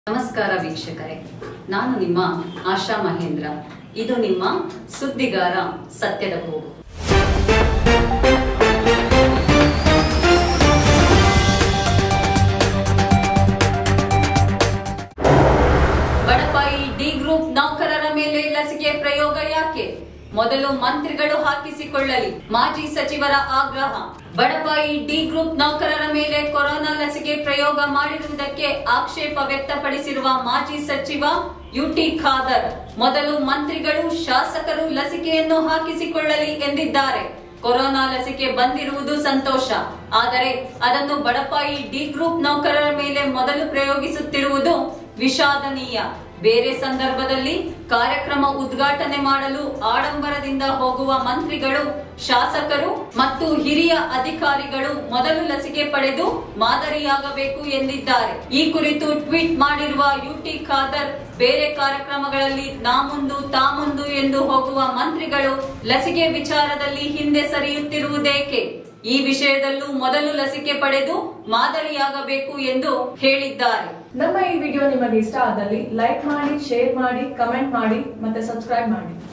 ನಮಸ್ಕಾರ ವೀಕ್ಷಕರೇ, ನಾನು ನಿಮ್ಮ ಆಶಾ ಮಹೇಂದ್ರ. ಇದು ನಿಮ್ಮ ಸುದ್ದಿಗಾರ ಸತ್ಯದ ಕೂಗು. ಬಡಪಾಯಿ ಡಿ ಗ್ರೂಪ್ ನೌಕರರ ಮೇಲೆ ಲಸಿಕೆ ಪ್ರಯೋಗ ಯಾಕೆ? ಮೊದಲು ಮಂತ್ರಿಗಳು ಹಾಕಿಸಿಕೊಳ್ಳಲಿ, ಮಾಜಿ ಸಚಿವರ ಆಗ್ರಹ. ಬಡಪಾಯಿ ಡಿ ಗ್ರೂಪ್ ನೌಕರರ ಮೇಲೆ ಕೊರೋನಾ ಲಸಿಕೆ ಪ್ರಯೋಗ ಮಾಡಿರುವುದಕ್ಕೆ ಆಕ್ಷೇಪ ವ್ಯಕ್ತಪಡಿಸಿರುವ ಮಾಜಿ ಸಚಿವ ಯುಟಿ ಖಾದರ್, ಮೊದಲು ಮಂತ್ರಿಗಳು ಶಾಸಕರು ಲಸಿಕೆಯನ್ನು ಹಾಕಿಸಿಕೊಳ್ಳಲಿ ಎಂದಿದ್ದಾರೆ. ಕೊರೋನಾ ಲಸಿಕೆ ಬಂದಿರುವುದು ಸಂತೋಷ, ಆದರೆ ಅದನ್ನು ಬಡಪಾಯಿ ಡಿ ಗ್ರೂಪ್ ನೌಕರರ ಮೇಲೆ ಮೊದಲು ಪ್ರಯೋಗಿಸುತ್ತಿರುವುದು ವಿಷಾದನೀಯ. ಬೇರೆ ಸಂದರ್ಭದಲ್ಲಿ ಕಾರ್ಯಕ್ರಮ ಉದ್ಘಾಟನೆ ಮಾಡಲು ಆಡಂಬರದಿಂದ ಹೋಗುವ ಮಂತ್ರಿಗಳು, ಶಾಸಕರು ಮತ್ತು ಹಿರಿಯ ಅಧಿಕಾರಿಗಳು ಮೊದಲು ಲಸಿಕೆ ಪಡೆದು ಮಾದರಿಯಾಗಬೇಕು ಎಂದಿದ್ದಾರೆ. ಈ ಕುರಿತು ಟ್ವೀಟ್ ಮಾಡಿರುವ ಯುಟಿ ಖಾದರ್, ಬೇರೆ ಕಾರ್ಯಕ್ರಮಗಳಲ್ಲಿ ನಾ ಮುಂದು ತಾ ಮುಂದು ಎಂದು ಹೋಗುವ ಮಂತ್ರಿಗಳು ಲಸಿಕೆ ವಿಚಾರದಲ್ಲಿ ಹಿಂದೆ ಸರಿಯುತ್ತಿರುವುದೇಕೆ? ಈ ವಿಷಯದಲ್ಲೂ ಮೊದಲು ಲಸಿಕೆ ಪಡೆದು ಮಾದರಿಯಾಗಬೇಕು ಎಂದು ಹೇಳಿದ್ದಾರೆ. ನಮ್ಮ ಈ ವಿಡಿಯೋ ನಿಮಗೆ ಇಷ್ಟ ಆದಲ್ಲಿ ಲೈಕ್ ಮಾಡಿ, ಶೇರ್ ಮಾಡಿ, ಕಮೆಂಟ್ ಮಾಡಿ ಮತ್ತೆ ಸಬ್ಸ್ಕ್ರೈಬ್ ಮಾಡಿ.